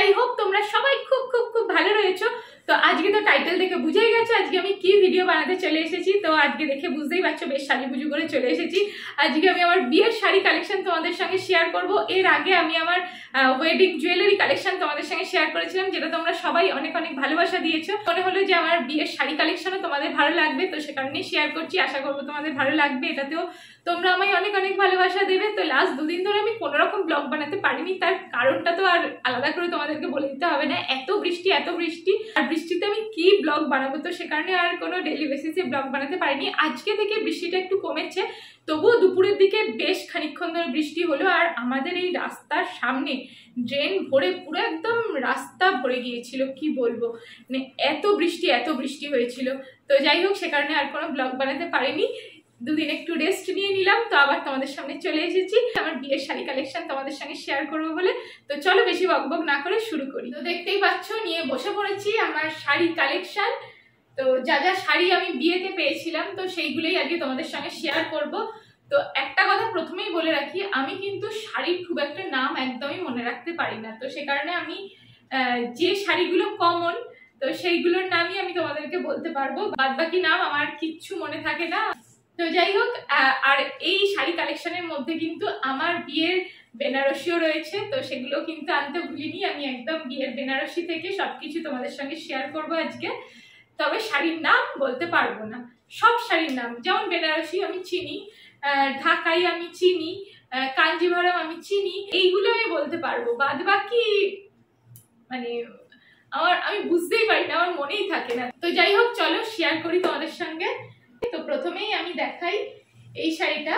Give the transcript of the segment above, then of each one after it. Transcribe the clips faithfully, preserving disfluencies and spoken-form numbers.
I hope তোমরা সবাই খুব খুব খুব ভালো রয়েছো। তো আজকে তো টাইটেল দেখে বুঝেই গেছো আজকে আমি কি ভিডিও বানাতে চলে এসেছি। তো আজকে দেখে বুঝতেই পারছো বেশ সাজুগুজু করে চলে এসেছি। আজকে আমি আমার বিয়ের শাড়ি কালেকশন তোমাদের সঙ্গে শেয়ার করব। এর আগে আমি আমার ওয়েডিং জুয়েলারি কালেকশন তোমাদের সঙ্গে শেয়ার করেছিলাম, যেটা তোমরা সবাই অনেক অনেক ভালোবাসা দিয়েছো। মনে হলো যে আমার বিয়ের শাড়ি কালেকশনও তোমাদের ভালো লাগবে, তো সে কারণেই শেয়ার করছি। আশা করবো তোমাদের ভালো লাগবে, এটাতেও তোমরা আমায় অনেক অনেক ভালোবাসা দেবে। তো লাস্ট দুদিন ধরে আমি কোনো রকম ব্লগ বানাতে পারিনি, তার কারণটা তো আর আলাদা করে তোমাদেরকে বলে দিতে হবে না। এত বৃষ্টি এত বৃষ্টি আর বৃষ্টিতে আমি কি ব্লগ বানাবো, তো সে কারণে আর কোনো ডেইলি বেসিসে ব্লগ বানাতে পারিনি। আজকে থেকে বৃষ্টিটা একটু কমেছে, তবুও দুপুরের দিকে বেশ খানিকক্ষণ ধরে বৃষ্টি হলো। আর আমাদের এই রাস্তার সামনে ড্রেন ভরে পুরো একদম রাস্তা ভরে গিয়েছিল, কি বলবো, মানে এত বৃষ্টি এত বৃষ্টি হয়েছিল। তো যাই হোক, সে কারণে আর কোনো ব্লগ বানাতে পারিনি। দুদিন একটু রেস্ট নিয়ে নিলাম, তো আবার তোমাদের সামনে চলে এসেছি আমার বিয়ের শাড়ি কালেকশন তোমাদের সঙ্গে শেয়ার করবো বলে। তো চলো বেশি বকবক না করে শুরু করি। তো দেখতেই পাচ্ছ নিয়ে বসে পড়েছি আমার শাড়ি কালেকশন। তো যা যা শাড়ি আমি বিয়েতে পেয়েছিলাম তো সেইগুলোই আজকে তোমাদের সঙ্গে শেয়ার করব। তো একটা কথা প্রথমেই বলে রাখি, আমি কিন্তু শাড়ির খুব একটা নাম একদমই মনে রাখতে পারি না। তো সে কারণে আমি যে শাড়িগুলো কমন তো সেইগুলোর নামই আমি তোমাদেরকে বলতে পারবো, বাদ বাকি নাম আমার কিচ্ছু মনে থাকে না। তো যাই হোক, আর এই শাড়ি কালেকশনের মধ্যে কিন্তু আমার বিয়ের বেনারসিও রয়েছে, তো সেগুলো কিন্তু আনতে ভুলিনি। আমি একদম বিয়ের বেনারসি থেকে সবকিছু তোমাদের সঙ্গে শেয়ার করব আজকে। তবে শাড়ির নাম বলতে পারবো না, সব শাড়ির নাম, যেমন বেনারসি আমি চিনি, ঢাকাই আমি চিনি, কাঞ্জিভারম আমি চিনি, এইগুলো আমি বলতে পারবো। বাদ বাকি মানে আমার আমি বুঝতেই পারি না, আমার মনেই থাকে না। তো যাই হোক, চলো শেয়ার করি তোমাদের সঙ্গে। তো প্রথমেই আমি দেখাই এই শাড়িটা।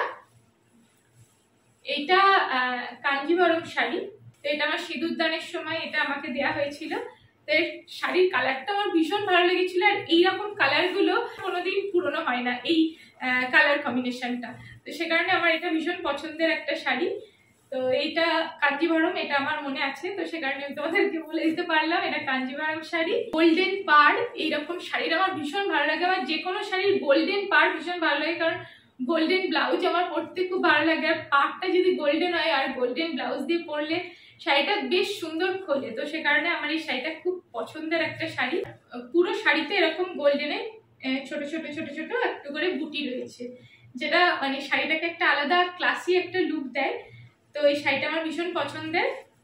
এইটা কাঞ্জিভারম শাড়ি। তো এটা আমার সিঁদুরদানের সময় এটা আমাকে দেয়া হয়েছিল। তো শাড়ির কালারটা আমার ভীষণ ভালো লেগেছিল। আর এইরকম কালারগুলো কোনোদিন পুরনো হয় না, এই কালার কম্বিনেশনটা। তো সে কারণে আমার এটা ভীষণ পছন্দের একটা শাড়ি। তো এইটা কাঞ্জিভারম, এটা আমার মনে আছে, তো সে কারণে আমি তোমাদেরকে বলে দিতে পারলাম এটা কাঞ্জিভারম শাড়ি। গোল্ডেন পাড় এইরকম শাড়ির আমার ভীষণ ভালো লাগে। আমার যে কোনো শাড়ির গোল্ডেন পাড় ভীষণ ভালো লাগে, কারণ গোল্ডেন ব্লাউজ আমার পরতে খুব ভালো লাগে। আর পাড়টা যদি গোল্ডেন হয় আর গোল্ডেন ব্লাউজ দিয়ে পরলে শাড়িটা বেশ সুন্দর খোলে। তো সে কারণে আমার এই শাড়িটা খুব পছন্দের একটা শাড়ি। পুরো শাড়িতে এরকম গোল্ডেনে ছোট ছোট ছোট ছোট একটু করে বুটি রয়েছে, যেটা মানে শাড়িটাকে একটা আলাদা ক্লাসি একটা লুক দেয়। তো এই শাড়িটা আমার ভীষণ পছন্দের।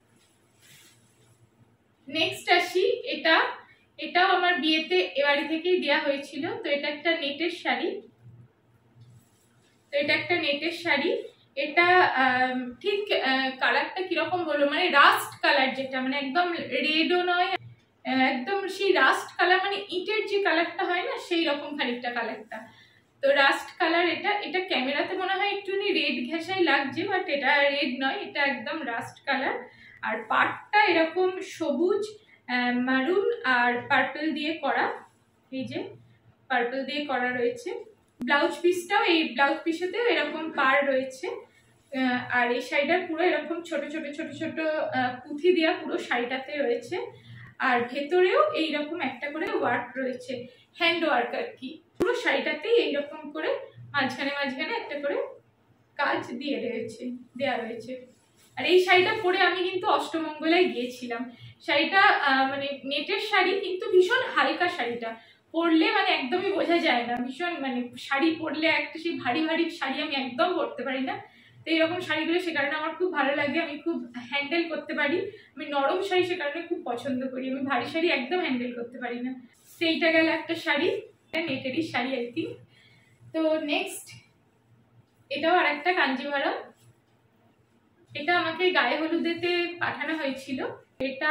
নেক্সট আসি, এটা এটাও আমার বিয়েতে এ বাড়ি থেকেই দেওয়া হয়েছিল। তো এটা একটা নেটের শাড়ি। তো এটা একটা নেটের শাড়ি। এটা ঠিক কালারটা কিরকম বলবো, মানে রাস্ট কালার, যেটা মানে একদম রেডও নয়, একদম সেই রাস্ট কালার, মানে ইটের যে কালারটা হয় না সেই রকম খানিকটা কালারটা। তো রাস্ট কালার এটা। এটা ক্যামেরাতে মনে হয় একটুখানি রেড ঘেঁষাই লাগছে, বাট এটা রেড নয়, এটা একদম রাস্ট কালার। আর পাড়টা এরকম সবুজ, মারুন আর পার্পল দিয়ে করা, এই যে পার্পল দিয়ে করা রয়েছে। ব্লাউজ পিসটাও এই ব্লাউজ পিসেতেও এরকম পাড় রয়েছে। আর এই শাড়িটার পুরো এরকম ছোট ছোট ছোট ছোট পুঁথি দেওয়া পুরো শাড়িটাতে রয়েছে। আর ভেতরেও এইরকম একটা করে ওয়ার্ক রয়েছে, হ্যান্ড ওয়ার্ক আর কি। পুরো শাড়িটাতেই এইরকম করে মাঝখানে মাঝখানে একটা করে কাজ দিয়ে রয়েছে দেওয়া রয়েছে। আর এই শাড়িটা পরে আমি কিন্তু অষ্টমঙ্গলায় গিয়েছিলাম। শাড়িটা মানে নেটের শাড়ি, কিন্তু ভীষণ হালকা। শাড়িটা পরলে মানে একদমই বোঝা যায় না, ভীষণ মানে শাড়ি পরলে একটা সেই ভারী ভারী শাড়ি আমি একদম পরতে পারি না। তো এইরকম শাড়িগুলো সে কারণে আমার খুব ভালো লাগে, আমি খুব হ্যান্ডেল করতে পারি। আমি নরম শাড়ি সে কারণে খুব পছন্দ করি, আমি ভারী শাড়ি একদম হ্যান্ডেল করতে পারি না। সেইটা গেল একটা শাড়ি, নেটেরই শাড়ি আর কি। তো নেক্সট এটাও আর একটা কাঞ্জিভারম। এটা আমাকে গায়ে হলুদেতে পাঠানো হয়েছিল। এটা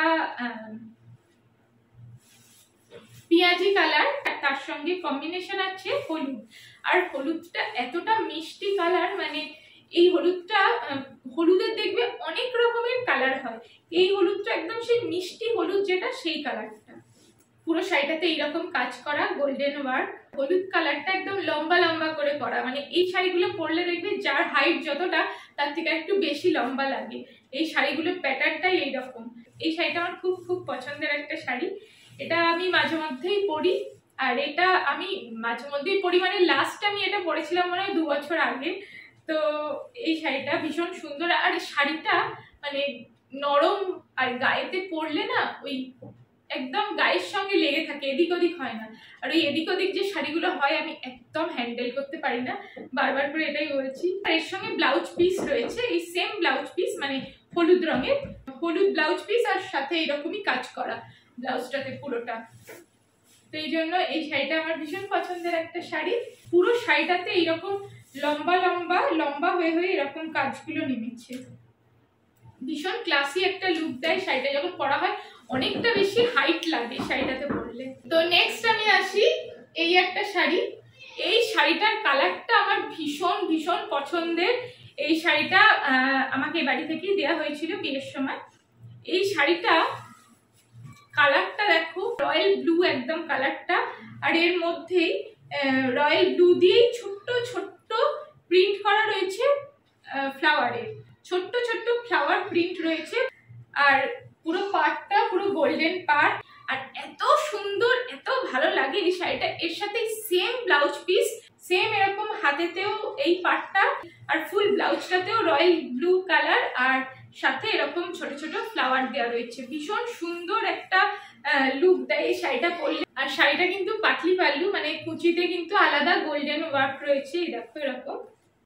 পেঁয়াজি কালার, তার সঙ্গে কম্বিনেশন আছে হলুদ। আর হলুদটা এতটা মিষ্টি কালার, মানে এই হলুদটা হলুদের দেখবে অনেক রকমের কালার হয়, এই হলুদটা একদম সেই মিষ্টি হলুদ যেটা, সেই কালারটা। পুরো শাড়িটাতে এইরকম কাজ করা গোল্ডেন ওয়ার্ক। হলুদ কালারটা একদম লম্বা লম্বা করে করা, মানে এই শাড়িগুলো পরলে দেখবে যার হাইট যতটা তার থেকে একটু বেশি লম্বা লাগে। এই শাড়িগুলোর প্যাটার্নটাই এইরকম। এই শাড়িটা আমার খুব খুব পছন্দের একটা শাড়ি। এটা আমি মাঝে মধ্যেই পরি। আর এটা আমি মাঝে মধ্যেই পরি মানে লাস্ট আমি এটা পরেছিলাম মনে হয় দু বছর আগে। তো এই শাড়িটা ভীষণ সুন্দর। আর শাড়িটা মানে নরম আর গায়েতে পরলে না ওই একদম গায়ের সঙ্গে লেগে থাকে, এদিক ওদিক হয় না। আর ওই এদিক ওদিক যে শাড়িগুলো হয় আমি একদম হ্যান্ডেল করতে পারি না, বারবার করে এটাই বলছি। আর এর সঙ্গে ব্লাউজ পিস রয়েছে, এই সেম ব্লাউজ পিস, মানে হলুদ রঙের হলুদ ব্লাউজ পিস, আর সাথে এরকমই কাজ করা ব্লাউজটাতে পুরোটা। তো এই জন্য এই শাড়িটা আমার ভীষণ পছন্দের একটা শাড়ি। পুরো শাড়িটাতে এইরকম লম্বা লম্বা লম্বা হয়ে হয়ে এরকম কাজগুলো নেমেছে, ভীষণ ক্লাসি একটা লুক দেয় শাড়িটা যখন পরা হয়, অনেকটা বেশি হাইট লাগে শাড়িটাতে পরলে। তো নেক্সট আমি আসি এই একটা শাড়ি। এই শাড়িটার কালারটা আমার ভীষণ ভীষণ পছন্দের। এই শাড়িটা আমাকে বাড়ি থেকেই দেওয়া হয়েছিল বিয়ের সময়। এই শাড়িটা কালারটা দেখো, রয়্যাল ব্লু একদম কালারটা, আর এর মধ্যেই রয়্যাল ব্লু দিয়ে ছোট্ট ছোট্ট প্রিন্ট করা রয়েছে, ফ্লাওয়ারের ছোট্ট ছোট্ট ফ্লাওয়ার প্রিন্ট রয়েছে। আর পুরো পাড়টা পুরো গোল্ডেন পাড়, আর এত সুন্দর, এত ভালো লাগে এই শাড়িটা। এর সাথে সেম ব্লাউজ পিস, সেম এরকম হাতেতেও এই পাড়টা, আর ফুল ব্লাউজটাতেও রয়্যাল ব্লু কালার, আর সাথে এরকম ছোট ছোট ফ্লাওয়ার দেওয়া রয়েছে। ভীষণ সুন্দর একটা লুক দেয় এই শাড়িটা পরলে। আর শাড়িটা কিন্তু পাটলি পাল্লু, মানে কুচিতে কিন্তু আলাদা গোল্ডেন ওয়ার্ক রয়েছে, এই দেখো এরকম।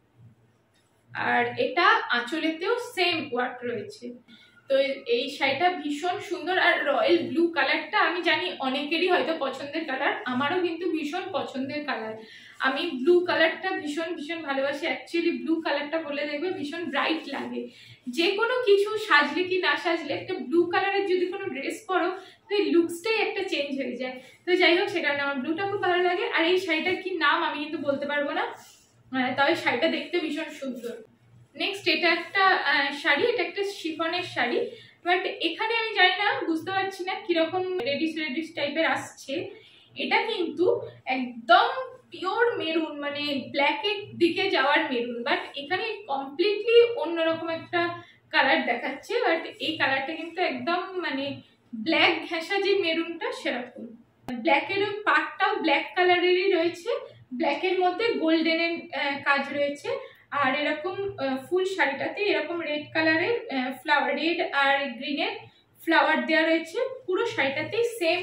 আর এটা আঁচলেতেও সেম ওয়ার্ক রয়েছে। তো এই শাড়িটা ভীষণ সুন্দর। আর রয়্যাল ব্লু কালারটা আমি জানি অনেকেরই হয়তো পছন্দের কালার, আমারও কিন্তু ভীষণ পছন্দের কালার। আমি ব্লু কালারটা ভীষণ ভীষণ ভালোবাসি। অ্যাকচুয়ালি ব্লু কালারটা বলে দেখবে ভীষণ ব্রাইট লাগে, যে কোনো কিছু সাজলে কি না সাজলে একটা ব্লু কালারের যদি কোনো ড্রেস পরো তো এই লুকসটাই একটা চেঞ্জ হয়ে যায়। তো যাই হোক, সে কারণে আমার ব্লুটা খুব ভালো লাগে। আর এই শাড়িটার কি নাম আমি কিন্তু বলতে পারবো না, তবে শাড়িটা দেখতে ভীষণ সুন্দর। নেক্সট এটা একটা শাড়ি, এটা একটা শিফনের শাড়ি, বাট এখানে আমি জানি না, বুঝতে পারছি না কিরকম রেডিশ রেডিশ টাইপের আসছে। এটা কিন্তু একদম পিওর মেরুন, মানে ব্ল্যাকের দিকে যাওয়ার মেরুন, বাট এখানে কমপ্লিটলি অন্যরকম একটা কালার দেখাচ্ছে। বাট এই কালারটা কিন্তু একদম মানে ব্ল্যাক ঘেঁষা যে মেরুনটা সেরকম। ব্ল্যাকের পাটটাও ব্ল্যাক কালারেরই রয়েছে, ব্ল্যাকের মধ্যে গোল্ডেনের কাজ রয়েছে। আর এরকম ফুল শাড়িটাতে এরকম রেড কালারের ফ্লাওয়ার, রেড আর গ্রিনের ফ্লাওয়ার দেওয়া রয়েছে। পুরো শাড়িটাতেই সেম,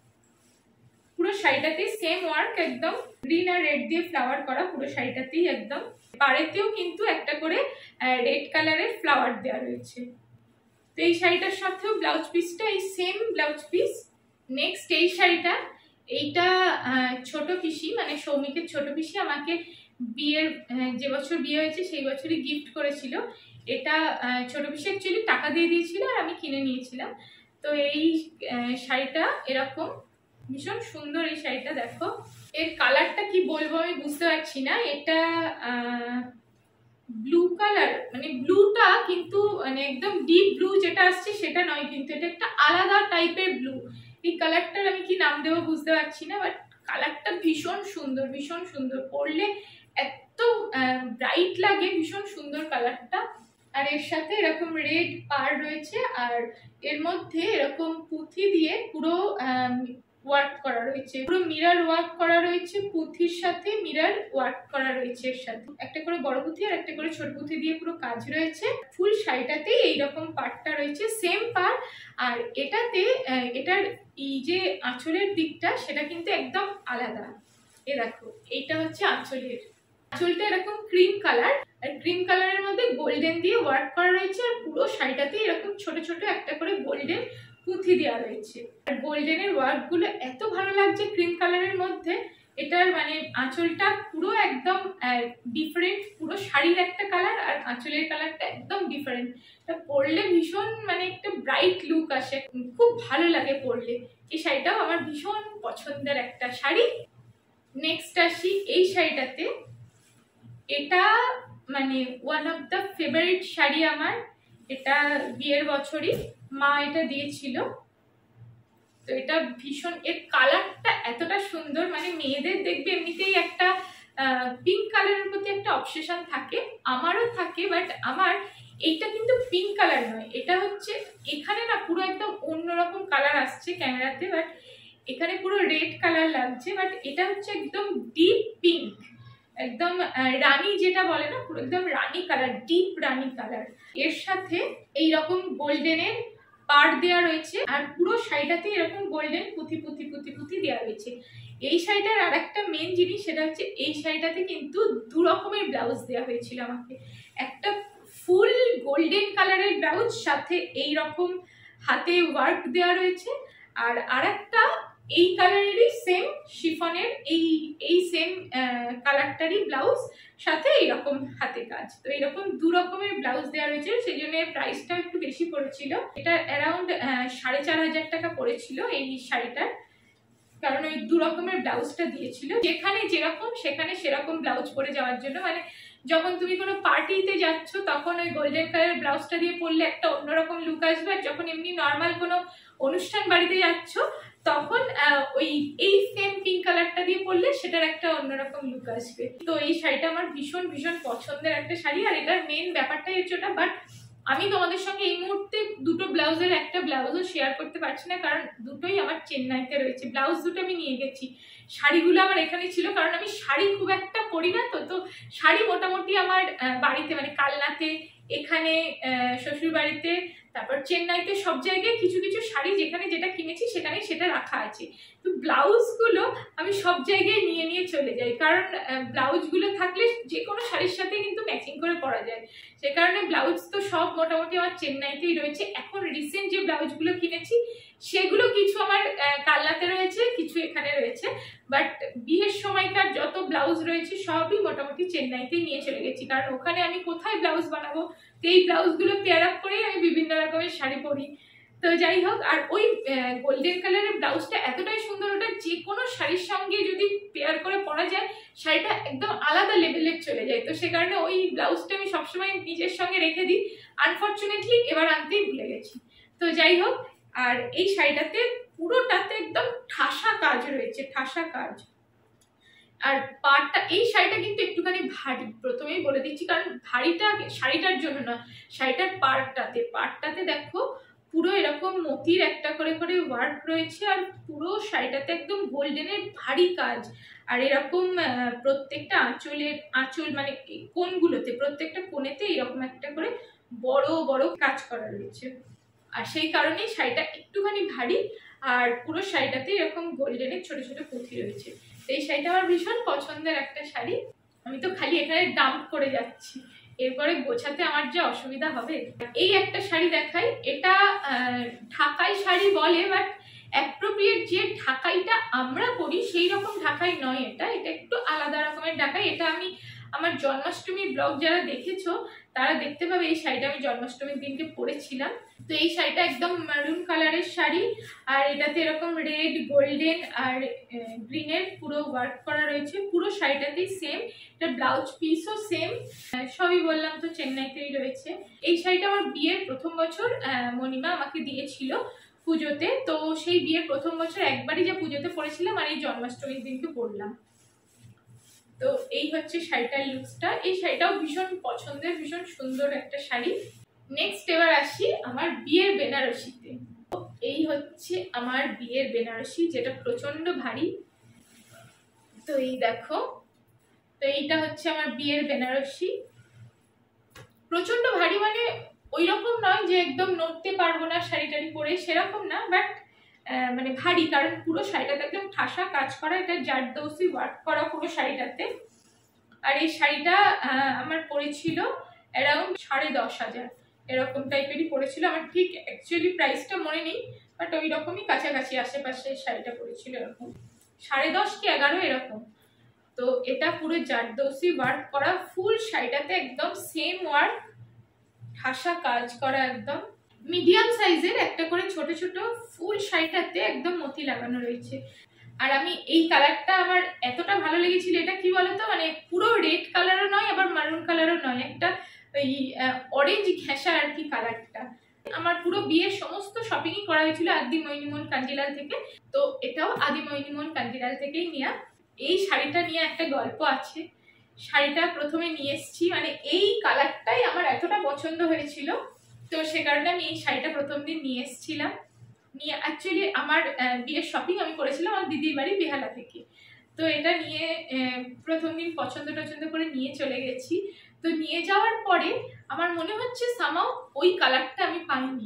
পুরো শাড়িটাতেই সেম ওয়ার্ক, একদম গ্রিন আর রেড দিয়ে ফ্লাওয়ার করা পুরো শাড়িটাতেই একদম। পাড়েতেও কিন্তু একটা করে রেড কালারের ফ্লাওয়ার দেওয়া রয়েছে। তো এই শাড়িটার সাথেও ব্লাউজ পিসটা এই সেম ব্লাউজ পিস। নেক্সট এই শাড়িটা, এইটা ছোট পিসি, মানে সৌমিকের ছোট পিসি আমাকে বিয়ের যে বছর বিয়ে হয়েছে সেই বছরই গিফট করেছিল। এটা ছোট পিসি অ্যাকচুয়ালি টাকা দিয়ে দিয়েছিল আর আমি কিনে নিয়েছিলাম। তো এই শাড়িটা এরকম ভীষণ সুন্দর। এই শাড়িটা দেখো, এর কালারটা কি বলবো আমি বুঝতে পারছি না। এটা ব্লু কালার, মানে ব্লুটা কিন্তু মানে একদম ডিপ ব্লু যেটা আসছে সেটা নয়, কিন্তু এটা একটা আলাদা টাইপের ব্লু। এই কালারটার আমি কি নাম দেবো বুঝতে পারছি না, বাট কালারটা ভীষণ সুন্দর, ভীষণ সুন্দর। পরলে এত ব্রাইট লাগে, ভীষণ সুন্দর কালারটা। আর এর সাথে এরকম রেড পাড় রয়েছে, আর এর মধ্যে এরকম পুঁথি দিয়ে পুরো ওয়ার্ক করা রয়েছে, পুরো মিরর ওয়ার্ক করা রয়েছে, পুঁথির সাথে মিরর ওয়ার্ক করা রয়েছে। এর সাথে একটা করে বড় পুঁথি আর একটা করে ছোট পুঁথি দিয়ে পুরো কাজ রয়েছে। ফুল শাড়িটাতেই এইরকম পাড়টা রয়েছে, সেম পাড়। আর এটাতে এটার এই যে আঁচলের দিকটা সেটা কিন্তু একদম আলাদা। এ দেখো, এইটা হচ্ছে আঁচলের, আঁচলটা এরকম ক্রিম কালার, আর ক্রিম কালারের মধ্যে গোল্ডেন দিয়ে ওয়ার্ক করা রয়েছে। আর পুরো শাড়িটাতে এরকম ছোট ছোট একটা করে গোল্ডেন পুঁথি দেওয়া রয়েছে। আর গোল্ডেনের ওয়ার্ক গুলো এত ভালো লাগছে ক্রিম কালারের মধ্যে। এটার মানে আঁচলটা পুরো একদম ডিফারেন্ট, পুরো শাড়ির একটা কালার আর আঁচলের কালারটা একদম ডিফারেন্ট। তা পরলে ভীষণ মানে একটা ব্রাইট লুক আসে, খুব ভালো লাগে পরলে। এই শাড়িটাও আমার ভীষণ পছন্দের একটা শাড়ি। নেক্সট আসি এই শাড়িটাতে, এটা মানে ওয়ান অফ দ্য ফেভারিট শাড়ি আমার। এটা বিয়ের বছরই মা এটা দিয়েছিল। তো এটা ভীষণ, এর কালারটা এতটা সুন্দর, মানে মেয়েদের দেখবে এমনিতেই একটা পিঙ্ক কালারের প্রতি একটা অবসেশন থাকে, আমারও থাকে। বাট আমার এইটা কিন্তু পিঙ্ক কালার নয়, এটা হচ্ছে এখানে না পুরো একদম অন্যরকম কালার আসছে ক্যামেরাতে, বাট এখানে পুরো রেড কালার লাগছে। বাট এটা হচ্ছে একদম ডিপ পিঙ্ক, একদম রানী যেটা বলে না, পুরো একদম রানী কালার, ডিপ রানী কালার। এর সাথে এইরকম গোল্ডেনের পাড় দেওয়া রয়েছে আর পুরো শাড়িটাতে এরকম গোল্ডেন পুঁথি পুঁথি পুঁথি পুঁথি দেওয়া রয়েছে। এই শাড়িটার আর একটা মেন জিনিস সেটা হচ্ছে এই শাড়িটাতে কিন্তু দু রকমের ব্লাউজ দেওয়া হয়েছিল আমাকে। একটা ফুল গোল্ডেন কালারের ব্লাউজ, সাথে এই রকম হাতে ওয়ার্ক দেওয়া রয়েছে, আর আরেকটা এই কালারেরই সেম শিফনের এই এই সেম কালারটারই ব্লাউজ, সাথে এইরকম হাতে কাজ। তো এইরকম দু রকমের ব্লাউজ দেওয়া রয়েছে, সেই জন্য প্রাইসটা একটু বেশি পড়েছিল। এটা অ্যারাউন্ড সাড়ে চার হাজার টাকা পড়েছিল এই শাড়িটার, কারণ ওই দু রকমের ব্লাউজটা দিয়েছিল, যেখানে যেরকম সেখানে সেরকম ব্লাউজ পরে যাওয়ার জন্য। মানে যখন তুমি কোনো পার্টিতে যাচ্ছ তখন ওই গোল্ডেন কালারের ব্লাউজটা দিয়ে পরলে একটা অন্যরকম লুক আসবে, আর যখন এমনি নর্মাল কোনো অনুষ্ঠান বাড়িতে যাচ্ছ তখন ওই এই সেম পিঙ্ক কালারটা দিয়ে পরলে সেটার একটা অন্যরকম লুক আসবে। তো এই শাড়িটা আমার ভীষণ ভীষণ পছন্দের একটা শাড়ি, আর এটার মেন ব্যাপারটাই হচ্ছে ওটা। বাট আমি তোমাদের সঙ্গে এই মুহূর্তে দুটো ব্লাউজের একটা ব্লাউজও শেয়ার করতে পারছি না, কারণ দুটোই আমার চেন্নাইতে রয়েছে। ব্লাউজ দুটো আমি নিয়ে গেছি, শাড়িগুলো আমার এখানে ছিল, কারণ আমি শাড়ি খুব একটা পরি না। তো তো শাড়ি মোটামুটি আমার বাড়িতে মানে কালনাতে, এখানে শ্বশুর বাড়িতে, তারপর চেন্নাইতে সব জায়গায় কিছু কিছু শাড়ি যেখানে যেটা কিনেছি সেখানে সেটা রাখা আছে। তো ব্লাউজগুলো আমি সব জায়গায় নিয়ে নিয়ে চলে যাই, কারণ ব্লাউজগুলো থাকলে যে কোনো শাড়ির সাথে কিন্তু ম্যাচিং করে পরা যায়। সে কারণে ব্লাউজ তো সব মোটামুটি আমার চেন্নাইতেই রয়েছে। এখন রিসেন্ট যে ব্লাউজগুলো কিনেছি সেগুলো কিছু আমার কালনাতে রয়েছে, কিছু এখানে রয়েছে, বাট বিয়ের সময়কার যত ব্লাউজ রয়েছে সবই মোটামুটি চেন্নাইতেই নিয়ে চলে গেছি, কারণ ওখানে আমি কোথায় ব্লাউজ বানাবো, তো এই ব্লাউজগুলো পেয়ার আপ করেই আমি বিভিন্ন রকমের শাড়ি পরি। তো যাই হোক, আর ওই গোল্ডেন কালারের ব্লাউজটা এতটাই সুন্দর, ওটা যে কোনো শাড়ির সঙ্গে যদি পেয়ার করে পরা যায় শাড়িটা একদম আলাদা লেভেলের চলে যায়। তো সে কারণে ওই ব্লাউজটা আমি সবসময় নিজের সঙ্গে রেখে দিই। আনফর্চুনেটলি এবার আনতেই ভুলে গেছি। তো যাই হোক, আর এই শাড়িটাতে পুরোটাতে একদম ঠাসা কাজ রয়েছে, ঠাসা কাজ। আর পাড়টা, এই শাড়িটা কিন্তু একটুখানি ভারী, প্রথমেই বলে দিচ্ছি, কারণ ভারীটা শাড়িটার জন্য না, শাড়িটার পাড়টাতে পাড়টাতে দেখো পুরো এরকম মতির একটা করে করে ওয়ার্ক রয়েছে, আর পুরো শাড়িটাতে একদম গোল্ডেনের ভারী কাজ। আর এরকম প্রত্যেকটা আঁচলের আঁচল মানে কোণগুলোতে, প্রত্যেকটা কোণেতে এরকম একটা করে বড় বড় কাজ করা রয়েছে, আর সেই কারণেই শাড়িটা একটুখানি ভারী। আর পুরো শাড়িটাতে এরকম গোল্ডেনের ছোট ছোট পুঁথি রয়েছে। এই শাড়িটা আমার ভীষণ পছন্দের একটা শাড়ি। আমি তো খালি এখানে ডাম্প করে যাচ্ছি, এরপরে গোছাতে আমার যে অসুবিধা হবে। এই একটা শাড়ি দেখাই, এটা ঢাকাই শাড়ি বলে, বাট অ্যাপ্রোপ্রিয়েট যে ঢাকাইটা আমরা করি সেই রকম ঢাকাই নয় এটা, এটা একটু আলাদা রকমের ঢাকাই। এটা আমি আমার জন্মাষ্টমীর ব্লগ যারা দেখেছো তারা দেখতে পাবে, এই শাড়িটা আমি জন্মাষ্টমীর দিনকে পরেছিলাম। তো এই শাড়িটা একদম মারুন কালারের শাড়ি, আর এটাতে এরকম রেড, গোল্ডেন আর গ্রিনের পুরো ওয়ার্ক করা রয়েছে। পুরো শাড়িটাতেই সেম, এটা ব্লাউজ পিসও সেম, সবই বললাম তো চেন্নাইতেই রয়েছে। এই শাড়িটা আমার বিয়ের প্রথম বছর মণিমা আমাকে দিয়েছিল পুজোতে। তো সেই বিয়ের প্রথম বছর একবারই যে পুজোতে পরেছিলাম, আর এই জন্মাষ্টমীর দিনকে পরলাম। তো এই হচ্ছে শাড়িটার লুকসটা। এই শাড়িটাও ভীষণ পছন্দের, ভীষণ সুন্দর একটা শাড়ি। নেক্সট এবার আসি আমার বিয়ের বেনারসিতে। এই হচ্ছে আমার বিয়ের বেনারসি, যেটা প্রচন্ড ভারী। তো এই দেখো, তো এইটা হচ্ছে আমার বিয়ের বেনারসি। প্রচন্ড ভারী মানে ওই রকম নয় যে একদম নড়তে পারবো না শাড়িটারি পরে, সেরকম না, বাট মানে ভারী, কারণ পুরো শাড়িটাতে একদম ঠাসা কাজ করা, এটা জারদৌসি ওয়ার্ক করা পুরো শাড়িটাতে। আর এই শাড়িটা আমার পড়েছিল অ্যারাউন্ড সাড়ে দশ হাজার এরকম টাইপেরই পড়েছিল। আমার ঠিক অ্যাকচুয়ালি প্রাইসটা মনে নেই, বাট ওই রকমই কাছাকাছি আশেপাশে শাড়িটা পড়েছিল, এরকম সাড়ে দশ কি এগারো এরকম। তো এটা পুরো জারদৌসি ওয়ার্ক করা, ফুল শাড়িটাতে একদম সেম ওয়ার্ক, ঠাসা কাজ করা, একদম মিডিয়াম সাইজের একটা করে ছোট ছোট ফুল শাড়িটাতে একদম মতি লাগানো রয়েছে। আর আমি এই কালারটা আমার এতটা ভালো লেগেছিল, এটা কি বলতো মানে পুরো রেড কালারও নয় আবার মারুন কালারও নয়, একটা ওই অরেঞ্জ ঘেঁষা আর কি কালারটা। আমার পুরো বিয়ের সমস্ত শপিংই করা হয়েছিল আদি মইনিমোহন কাঞ্জিলাল থেকে, তো এটাও আদি মইনিমোহন কাঞ্জিলাল থেকেই নেওয়া। এই শাড়িটা নিয়ে একটা গল্প আছে। শাড়িটা প্রথমে নিয়ে এসেছি, মানে এই কালারটাই আমার এতটা পছন্দ হয়েছিল, তো সে কারণে আমি এই শাড়িটা প্রথম দিন নিয়ে এসেছিলাম। নিয়ে অ্যাকচুয়ালি আমার বিয়ের শপিং আমি করেছিলাম আমার দিদির বাড়ি বেহালা থেকে। তো এটা নিয়ে প্রথম দিন পছন্দ টছন্দ করে নিয়ে চলে গেছি। তো নিয়ে যাওয়ার পরে আমার মনে হচ্ছে সামাও ওই কালারটা আমি পাইনি।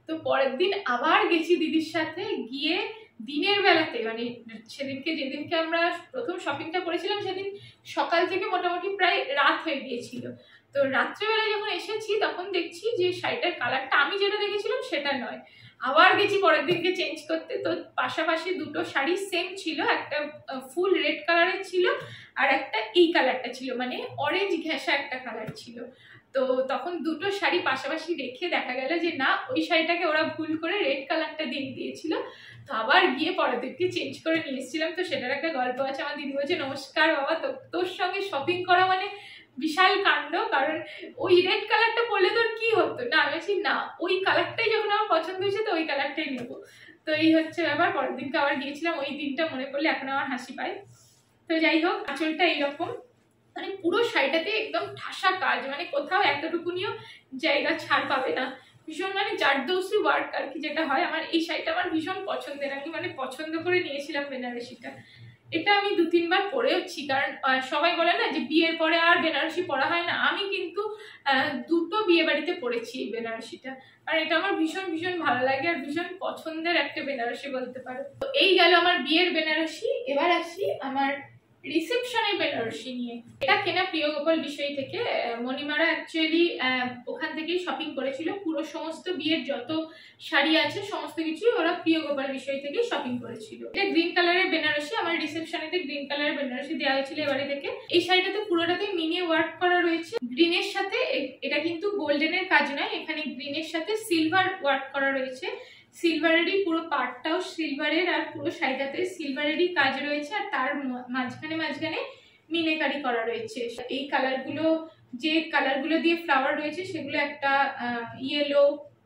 তো পরের দিন আবার গেছি দিদির সাথে, গিয়ে দিনের বেলাতে মানে সেদিনকে যেদিনকে আমরা প্রথম শপিংটা করেছিলাম সেদিন সকাল থেকে মোটামুটি প্রায় রাত হয়ে গিয়েছিল। তো রাত্রেবেলায় যখন এসেছি তখন দেখছি যে শাড়িটার কালারটা আমি যেটা দেখেছিলাম সেটা নয়। আবার গেছি পরের দিনকে চেঞ্জ করতে, তো পাশাপাশি দুটো শাড়ি সেম ছিল, একটা ফুল রেড কালারের ছিল আর একটা এই কালারটা ছিল, মানে অরেঞ্জ ঘেঁষা একটা কালার ছিল। তো তখন দুটো শাড়ি পাশাপাশি রেখে দেখা গেল যে না, ওই শাড়িটাকে ওরা ভুল করে রেড কালারটা দিয়ে দিয়েছিল। তো আবার গিয়ে পরের দিনকে চেঞ্জ করে নিয়ে এসেছিলাম। তো সেটার একটা গল্প আছে। আমার দিদি বলছে, নমস্কার বাবা, তো তোর সঙ্গে শপিং করা মানে বিশাল কাণ্ড, কারণ ওই রেড কালারটা পরলে তোর কি হতো না। আমি বলছি না, ওই কালারটাই যখন আমার পছন্দ হয়েছে তো ওই কালারটাই নেবো। তো এই হচ্ছে ব্যাপার। পরের দিনকে আবার গিয়েছিলাম, ওই দিনটা মনে পড়লে এখন আমার হাসি পায়। তো যাই হোক, আঁচলটা এইরকম, মানে পুরো শাড়িটাতে একদম ঠাসা কাজ, মানে কোথাও এতটুকুনিও জায়গা ছাড় পাবে না। ভীষণ মানে জারদৌসি ওয়ার্ক আর কি যেটা হয়। আমার এই শাড়িটা আমার ভীষণ পছন্দের, আমি মানে পছন্দ করে নিয়েছিলাম বেনারসিটা। এটা আমি দু তিনবার পরেওছি, কারণ সবাই বলে না যে বিয়ের পরে আর বেনারসি পরা হয় না। আমি কিন্তু দুটো বিয়ে বাড়িতে পরেছি এই বেনারসিটা, আর এটা আমার ভীষণ ভীষণ ভালো লাগে আর ভীষণ পছন্দের একটা বেনারসি বলতে পারো। তো এই গেল আমার বিয়ের বেনারসি। এবার আসি আমার রিসেপশনের বেনারসি নিয়ে। এটা কেনা প্রিয় গোপাল বিষয় থেকে। মণিমারা অ্যাকচুয়ালি ওখান থেকেই শপিং করেছিল। পুরো সমস্ত বিয়ের যত শাড়ি আছে সমস্ত কিছুই ওরা প্রিয় গোপাল বিষয় থেকে শপিং করেছিল। এটা গ্রিন কালারের বেনারসি, আমার রিসেপশনেতে গ্রিন কালারের বেনারসি দেওয়া হয়েছিল এবারে থেকে। এই শাড়িটাতে পুরোটাতে মিনি ওয়ার্ক করা রয়েছে গ্রিনের সাথে। এটা কিন্তু গোল্ডেনের কাজ নয়, এখানে গ্রিনের সাথে সিলভার ওয়ার্ক করা রয়েছে। সিলভারেরই পুরো পার্টটাও সিলভারের, আর পুরো শাড়িটাতে সিলভারেরই কাজ রয়েছে, আর তার মাঝখানে মাঝখানে মিনেকারি করা রয়েছে। এই কালারগুলো, যে কালারগুলো দিয়ে ফ্লাওয়ার রয়েছে সেগুলো একটা ইয়েলো,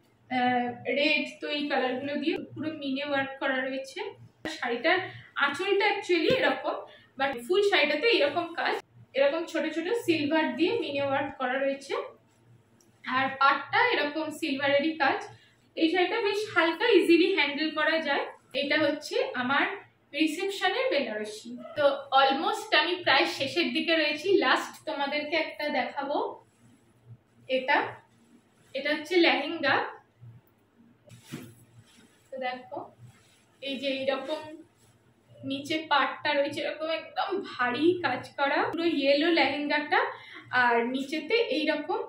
রেড, তো এই কালারগুলো দিয়ে পুরো মিনে ওয়ার্ক করা রয়েছে। শাড়িটার আঁচলটা অ্যাকচুয়ালি এরকম, বাট ফুল শাড়িটাতে এরকম কাজ, এরকম ছোট ছোট সিলভার দিয়ে মিনে ওয়ার্ক করা রয়েছে, আর পাটটা এরকম সিলভারেরই কাজ। এই শাড়িটা বেশ হালকা, ইজিলি হ্যান্ডেল করা যায়। এটা হচ্ছে আমার রিসেপশনের বেনারসি। তো অলমোস্ট আমি প্রায় শেষের দিকে রয়েছি। লাস্ট তোমাদেরকে একটা দেখাবো। এটা এটা হচ্ছে লেহেঙ্গা। তো দেখো, এই যে এইরকম নিচে পাটটা রয়েছে, এরকম একদম ভারী কাজ করা পুরো ইয়েলো লেহেঙ্গাটা, আর নিচেতে এইরকম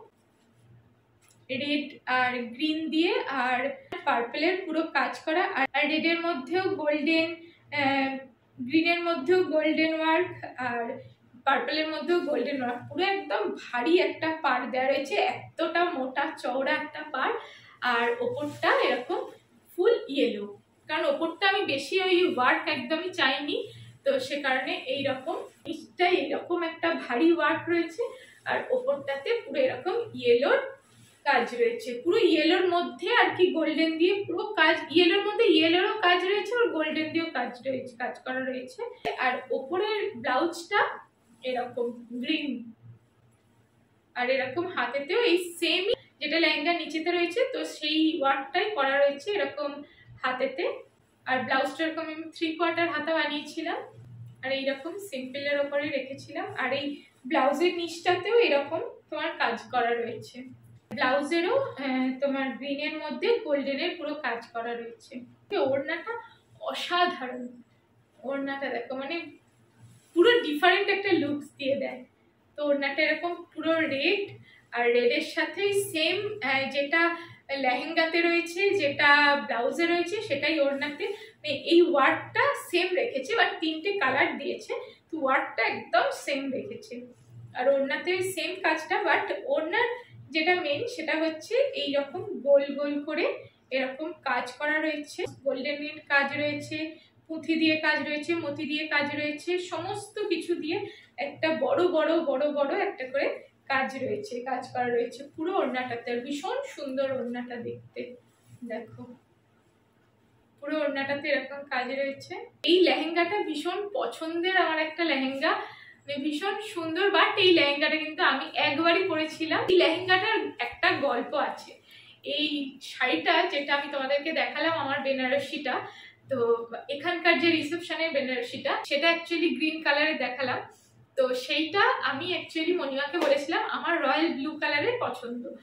রেড আর গ্রিন দিয়ে আর পার্পলের পুরো কাজ করা, আর রেডের মধ্যেও গোল্ডেন, গ্রিনের মধ্যেও গোল্ডেন ওয়ার্ক, আর পার্পলের মধ্যেও গোল্ডেন ওয়ার্ক। পুরো একদম ভারী একটা পাড় দেওয়া রয়েছে, এতটা মোটা চওড়া একটা পাড়। আর ওপরটা এরকম ফুল ইয়েলো, কারণ ওপরটা আমি বেশি ওই ওয়ার্ক একদমই চাইনি, তো সে কারণে এইরকম নিচটাই এইরকম একটা ভারী ওয়ার্ক রয়েছে, আর ওপরটাতে পুরো এরকম ইয়েলোর কাজ রয়েছে। পুরো ইয়েলোর মধ্যে আর কি গোল্ডেন দিয়ে পুরো কাজ, ইয়েলোর মধ্যে ইয়েলোরও কাজ রয়েছে আর গোল্ডেন দিয়েও কাজ রয়েছে, কাজ করা রয়েছে। আর ওপরের ব্লাউজটা এরকম গ্রিন, আর এরকম হাতেতেও এই সেম যেটা লেহেঙ্গা নিচেতে রয়েছে, তো সেই ওয়ার্কটাই করা রয়েছে এরকম হাতেতে। আর ব্লাউজটা এরকম আমি থ্রি কোয়ার্টার হাতা বানিয়েছিলাম, আর এইরকম সিম্পলের ওপরে রেখেছিলাম। আর এই ব্লাউজের নিচটাতেও এরকম তোমার কাজ করা রয়েছে। ব্লাউজেরও তোমার গ্রিনের মধ্যে গোল্ডেনের পুরো কাজ করা রয়েছে। ওড়নাটা অসাধারণ, ওড়নাটা দেখো মানে পুরো ডিফারেন্ট একটা লুকস দিয়ে দেয়। তো ওড়নাটা এরকম পুরো রেড, আর রেডের সাথে সেম যেটা লেহেঙ্গাতে রয়েছে, যেটা ব্লাউজে রয়েছে, সেটাই ওড়নাতে। এই ওয়ার্কটা সেম রেখেছে, বাট তিনটে কালার দিয়েছে, তো ওয়ার্কটা একদম সেম রেখেছে। আর ওড়নাতে সেম কাজটা, বাট ওড়নার যেটা মেন সেটা হচ্ছে এই রকম গোল গোল করে এরকম কাজ করা রয়েছে, গোল্ডেনের কাজ রয়েছে, পুঁথি দিয়ে কাজ রয়েছে, মতি দিয়ে কাজ রয়েছে, সমস্ত কিছু দিয়ে একটা বড় বড় বড় বড় একটা করে কাজ রয়েছে, কাজ করা রয়েছে পুরো ওড়নাটাতে। ভীষণ সুন্দর ওড়নাটা দেখতে, দেখো পুরো ওড়নাটাতে এরকম কাজ রয়েছে। এই লেহেঙ্গাটা ভীষণ পছন্দের আমার একটা লেহেঙ্গা, ভীষণ সুন্দর। বাট এই লেহেঙ্গাটা কিন্তু আমি একবারই পরেছিলাম। এই লেহেঙ্গাটার একটা গল্প আছে। এই শাড়িটা যেটা আমি তোমাদেরকে দেখালাম, আমার বেনারসিটা, তো এখানকার যে রিসেপশনের বেনারসিটা, সেটা অ্যাকচুয়ালি গ্রিন কালারের দেখালাম। তো সেইটা আমি অ্যাকচুয়ালি মণিমাকে বলেছিলাম আমার রয়্যাল ব্লু কালারের পছন্দ।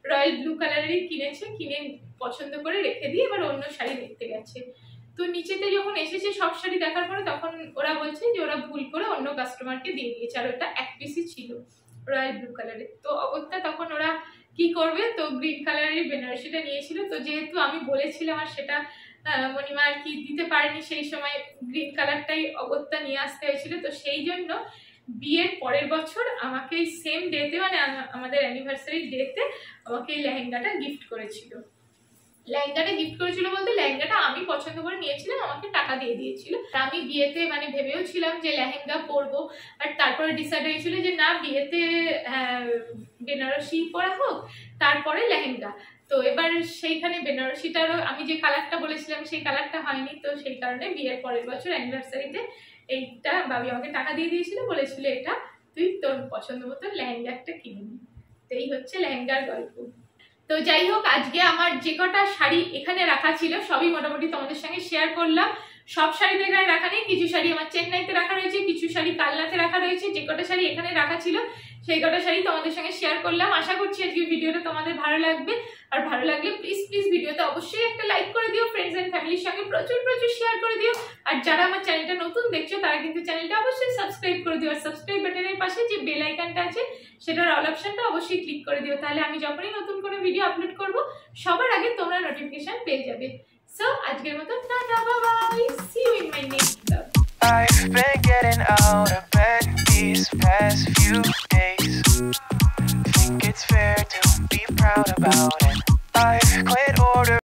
রয়্যাল ব্লু কালারেরই কিনেছে, কিনে পছন্দ করে রেখে দিয়ে এবার অন্য শাড়ি দেখতে গেছে। তো নিচেতে যখন এসেছে সব শাড়ি দেখার পরে তখন ওরা বলছে যে ওরা ভুল করে অন্য কাস্টমারকে দিয়ে দিয়েছে, আর ওটা এক পিসই ছিল রয়্যাল ব্লু কালারের। তো অগত্যা তখন ওরা কি করবে, তো গ্রিন কালারের বেনারসিটা নিয়েছিল। তো যেহেতু আমি বলেছিলাম আর সেটা মণিমা আর কি দিতে পারেনি সেই সময়, গ্রিন কালারটাই অগত্যা নিয়ে আসতে হয়েছিল। তো সেই জন্য বিয়ের পরের বছর আমাকে এই সেম ডেতে মানে আমাদের অ্যানিভার্সারি ডেতে আমাকে এই লেহেঙ্গাটা গিফট করেছিল। লেহেঙ্গাটা গিফট করেছিল বলতে লেহেঙ্গাটা আমি পছন্দ করে নিয়েছিলাম, আমাকে টাকা দিয়ে দিয়েছিল। আমি বিয়েতে মানে ভেবেও ছিলাম যে লেহেঙ্গা পরবো, বাট তারপরে ডিসাইড হয়েছিল যে না বিয়েতে বেনারসি পরা হোক তারপরে লেহেঙ্গা। তো এবার সেইখানে বেনারসিটারও আমি যে কালারটা বলেছিলাম সেই কালারটা হয়নি, তো সেই কারণে বিয়ের পরের বছর অ্যানিভার্সারিতে এইটা বাবি আমাকে টাকা দিয়ে দিয়েছিল, বলেছিল এটা তুই তোর পছন্দ মতো লেহেঙ্গা একটা কিনে নি। তো এই হচ্ছে লেহেঙ্গার গল্প। তো যাই হোক, আজকে আমার যে কটা শাড়ি এখানে রাখা ছিল সবই মোটামুটি তোমাদের সঙ্গে শেয়ার করলাম। সব শাড়ি তো এখানে রাখা নেই, কিছু শাড়ি আমার চেন্নাইতে রাখা রয়েছে, কিছু শাড়ি কালনাতে রাখা রয়েছে। যে কটা শাড়ি এখানে রাখা ছিল সেই কটা শাড়ি তোমাদের সঙ্গে শেয়ার করলাম। আশা করছি আজকে ভিডিওটা তোমাদের ভালো লাগবে, আর ভালো লাগলে প্লিজ প্লিজ ভিডিওতে অবশ্যই একটা লাইক করে দিও, ফ্রেন্ডস এন্ড ফ্যামিলির সঙ্গে প্রচুর প্রচুর শেয়ার করে দিও। আর যারা আমার চ্যানেলটা নতুন দেখছো তারা কিন্তু চ্যানেলটা অবশ্যই সাবস্ক্রাইব করে দিও, আর সাবস্ক্রাইব বাটনের পাশে যে বেল আইকনটা আছে সেটার অল অপশনটা অবশ্যই ক্লিক করে দিও, তাহলে আমি যখনই নতুন কোনো ভিডিও আপলোড করব সবার আগে তোমরা নোটিফিকেশন পেয়ে যাবে। সো আজকের মতো tata, bye bye, see you in my next vlog. I've been getting out of bed these past few days. Think it's fair to be proud about